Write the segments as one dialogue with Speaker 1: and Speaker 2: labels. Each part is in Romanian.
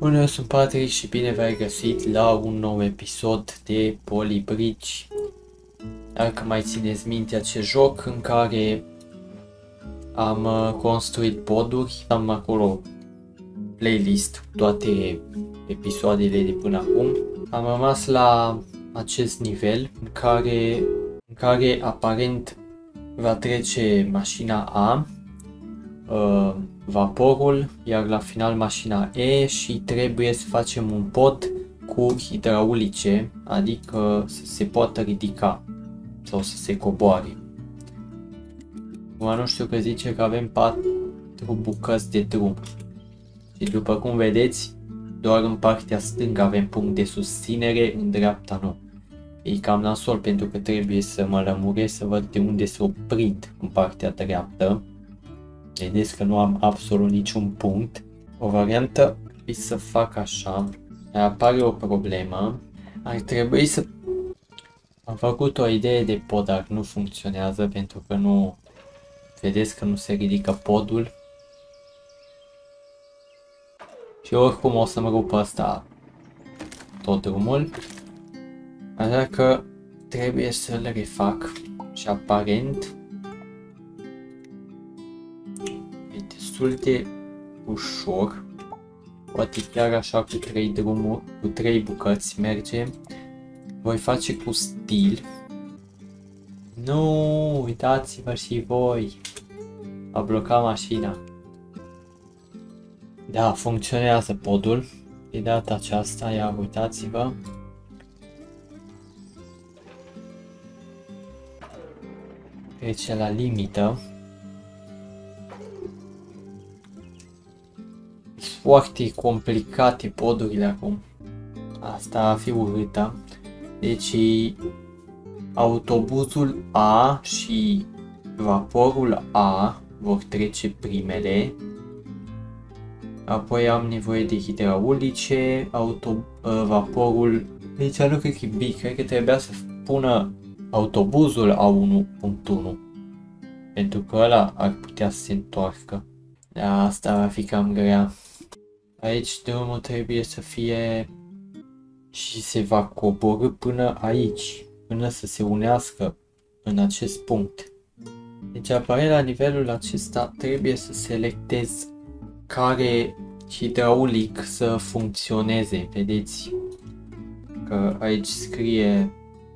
Speaker 1: Bună, eu sunt Patrick și bine v-ai găsit la un nou episod de Polybridge. Dacă mai țineți minte acest joc în care am construit poduri, am acolo playlist cu toate episoadele de până acum. Am rămas la acest nivel în care aparent va trece mașina A, vaporul, iar la final mașina E și trebuie să facem un pod cu hidraulice, adică să se poată ridica sau să se coboare. Acum nu știu că zice că avem 4 bucăți de drum și după cum vedeți, doar în partea stângă avem punct de susținere, în dreapta nu. E cam nasol pentru că trebuie să mă lămuresc să văd de unde se oprind în partea dreaptă. Vedeți că nu am absolut niciun punct. O variantă e să fac așa. Apare o problemă. Ar trebui să... Am făcut o idee de pod, dar nu funcționează pentru că nu... Vedeți că nu se ridică podul. Și oricum o să-mi rup ăsta tot drumul. Așa că trebuie să-l refac. Și aparent destul de ușor, poate chiar așa cu 3 drumuri, cu 3 bucăți merge. Voi face cu stil. Nu, uitați-vă și voi. A blocat mașina. Da, funcționează podul. De data aceasta, ia uitați-vă. Trece la limită. Foarte complicate podurile acum. Asta va fi urâtă. Deci autobuzul A și vaporul A vor trece primele. Apoi am nevoie de hidraulice, vaporul... Deci nu cred că e B, cred că trebuia să pună autobuzul A1.1. Pentru că ăla ar putea să se întoarcă. Da, asta va fi cam grea. Aici drumul trebuie să fie și se va coborî până aici, până să se unească în acest punct. Deci aparent la nivelul acesta trebuie să selectez care hidraulic să funcționeze. Vedeți că aici scrie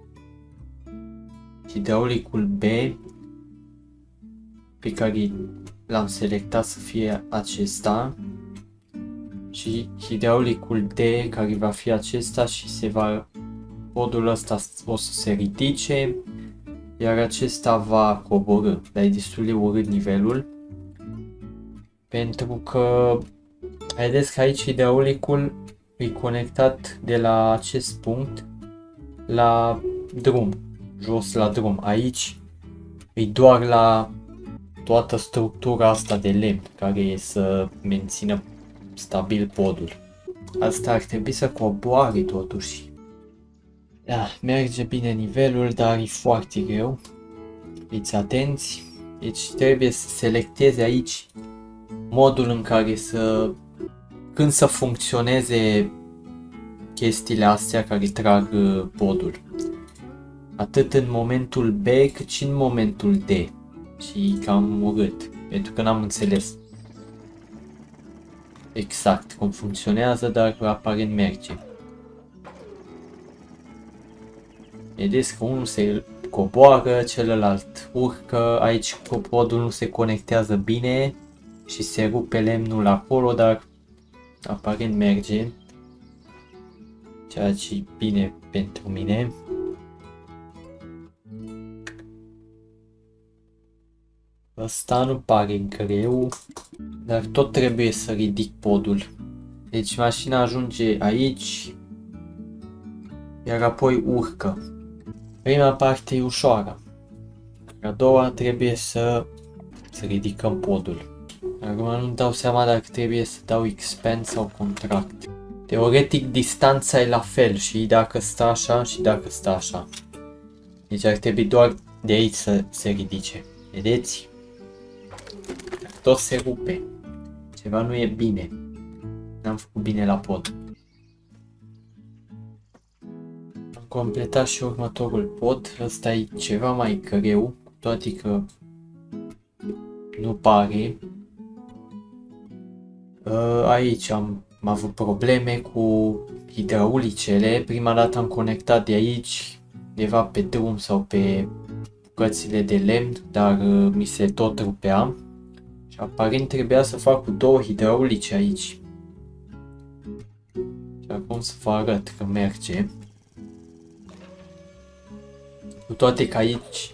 Speaker 1: hidraulicul B pe care l-am selectat să fie acesta. Și hidraulicul D care va fi acesta și podul ăsta o să se ridice, iar acesta va coborî, dar e destul de urât nivelul, pentru că vedeți că aici hidraulicul e conectat de la acest punct la drum, jos la drum, aici e doar la toată structura asta de lemn care e să mențină stabil podul. Asta ar trebui să coboare totuși. Da, merge bine nivelul, dar e foarte greu. Fiți atenți. Deci trebuie să selecteze aici modul în care când să funcționeze chestiile astea care trag podul. Atât în momentul B cât și în momentul D. Și cam urât, pentru că n-am înțeles exact cum funcționează, dar aparent merge. Vedeți că unul se coboară, celălalt urcă, aici podul nu se conectează bine și se rupe lemnul acolo, dar aparent merge, ceea ce e bine pentru mine. Ăsta nu pare greu, dar tot trebuie să ridic podul. Deci mașina ajunge aici, iar apoi urcă. Prima parte e ușoară. A doua trebuie să ridicăm podul. Acum nu-mi dau seama dacă trebuie să dau expand sau contract. Teoretic distanța e la fel și dacă stă așa și dacă stă așa. Deci ar trebui doar de aici să se ridice. Vedeți? Tot se rupe. Ceva nu e bine. n-am făcut bine la pod. Am completat și următorul pod, ăsta e ceva mai greu, cu toate că nu pare. Aici am avut probleme cu hidraulicele, prima dată am conectat de aici, undeva pe drum sau pe bucățile de lemn, dar mi se tot rupea și aparent trebuia să fac cu 2 hidraulice aici. Și acum să vă arăt că merge. Cu toate că aici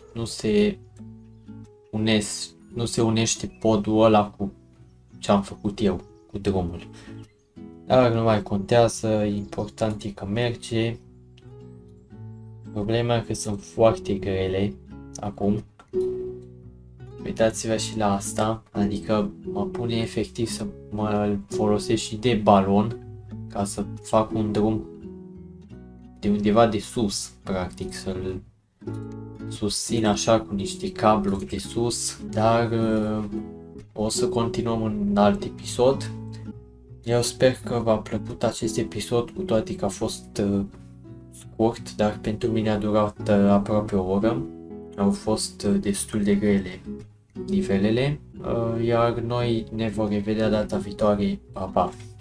Speaker 1: nu se unește podul ăla cu ce am făcut eu, cu drumul. Dar nu mai contează, important e că merge. Problema e că sunt foarte grele acum. Uitați-vă și la asta, adică mă pune efectiv să mă folosesc și de balon ca să fac un drum de undeva de sus, practic, să-l susțin așa cu niște cabluri de sus, dar o să continuăm în alt episod. Eu sper că v-a plăcut acest episod, cu toate că a fost scurt, dar pentru mine a durat aproape o oră. Au fost destul de grele nivelele, iar noi ne vom revedea data viitoare. Pa, pa!